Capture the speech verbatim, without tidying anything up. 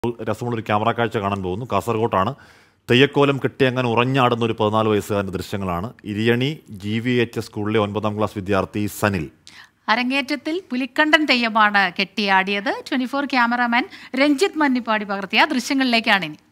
രസമുള്ളൊരു ക്യാമറ കാഴ്ച കാണാൻ പോകുന്നു. കാസർഗോട്ടാണ്. തെയ്യക്കോലം കെട്ടി അങ്ങനെ ഉറഞ്ഞാടുന്ന ഒരു പതിനാല് വയസ്സുകാരൻ്റെ ദൃശ്യങ്ങളാണ്. Iriyanni G V H S സ്കൂളിലെ ഒൻപതാം ക്ലാസ് വിദ്യാർത്ഥി സനിൽ. അരങ്ങേറ്റത്തിൽ പുലിക്കണ്ടൻ തെയ്യമാണ് കെട്ടിയാടിയത്. Twenty four cameraman Ranjith Mannippadi പകർത്തിയ ദൃശ്യങ്ങളിലേക്കാണ് ഇനി.